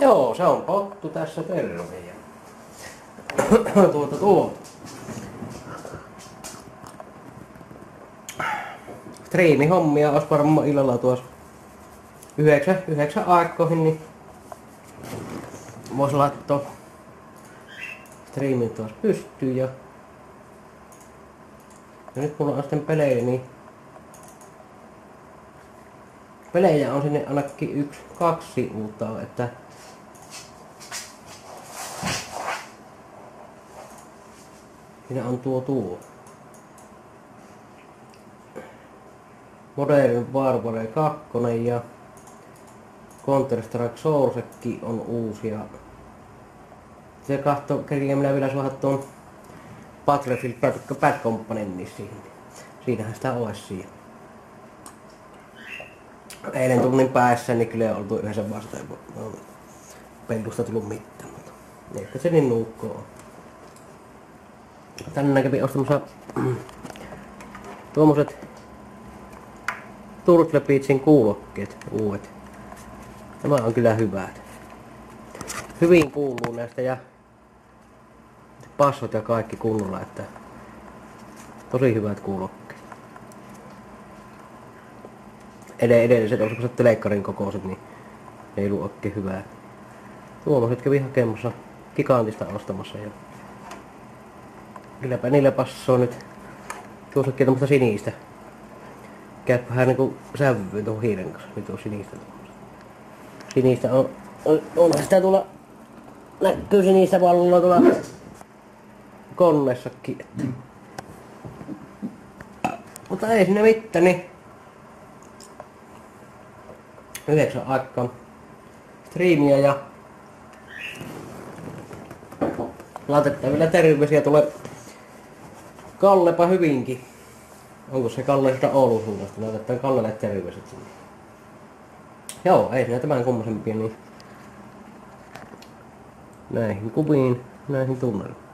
Joo, se on Pottu tässä, terve. Striimihommia olisi varmaan illalla tuossa 9 aikoihin, niin vois laittaa striimin tuossa pystyyn ja nyt mulla on sitten pelejä, niin pelejä on sinne ainakin 1-2 sivuutta, että siinä on tuo Modern Warfare 2 ja Counter-Strike Sourcekin on uusia. Se kahto kerkiä minä vielä saada tuon Battlefield Bad Companyn, niin siinähän sitä olisi siihen. Eilen tunnin päässä, niin kyllä ei oltu yhdessä vastaan. Pellusta tullut mitään, mutta ehkä se niin nuukkoo on. Tänään kävin ostamassa tuommoiset Turtle Beachin kuulokkeet uudet. Nämä on kyllä hyvät. Hyvin kuuluu näistä ja passot ja kaikki kunnolla, että tosi hyvät kuulokkeet. Edelliset on semmoset teleikkarin kokoiset, niin ei ollut oikein hyvää. Tuommoiset kävi hakemassa Gigantista ostamassa ja kylläpä niillä passoo nyt. Tuossakin tommoista sinistä. Käypä vähän niinku sävyyn tuohon hiiren kanssa. Nyt on sinistä tuommoista. Sinistä on sitä tuolla. Näkyy sinistä valolla tuolla koneessakin. Mutta ei sinne mitään, niin 9 aikaan striimiä ja laitetaan vielä terveisiä tulee Kallepa hyvinkin. Onko se Kalle sitä Oulun suunnasta? Laitetaan Kallelle terveiset sinne. Joo, ei siinä tämän kummosempia, niin näihin kuviin, näihin tunnelmiin.